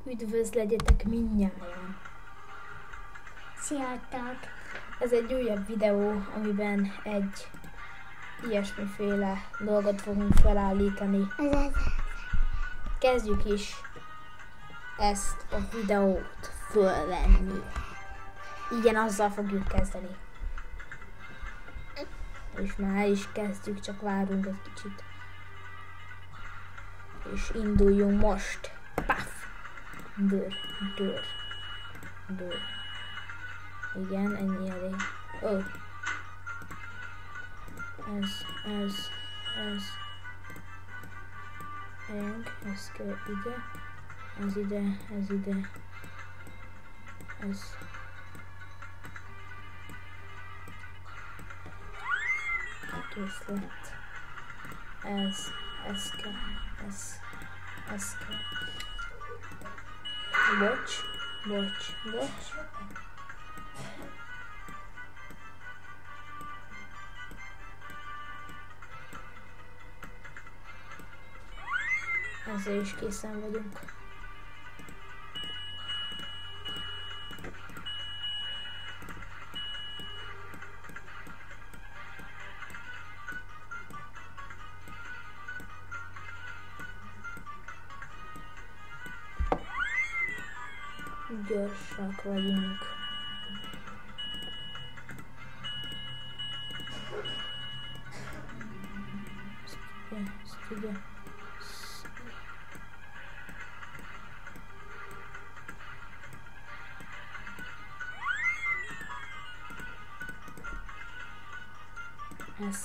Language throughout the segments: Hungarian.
Üdvözlegyetek mindnyájan! Sziasztok! Ez egy újabb videó, amiben egy ilyesmiféle dolgot fogunk felállítani. Kezdjük is ezt a videót fölvenni. Igen, azzal fogjuk kezdeni. És már el is kezdjük, csak várunk egy kicsit. És induljunk most. Paf! Dőr. Igen, ennyi elég. Oh. Ez. Eljönk, ez kell ide. Ez ide. Ez. Kész lett. Ez kell. Bocs. Ezzel is készen vagyunk. Gyorsak vagyunk. Ezt ide. Ez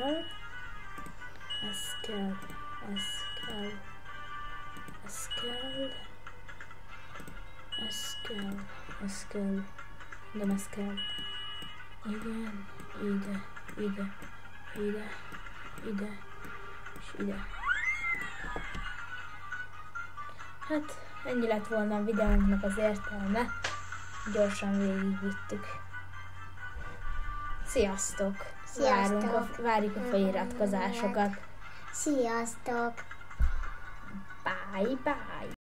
kell. Nem ez kell. Igen, ide, és ide. Hát, ennyi lett volna a videónknak az értelme. Gyorsan végigvittük. Sziasztok! Várjuk a feliratkozásokat. Sziasztok! Bye!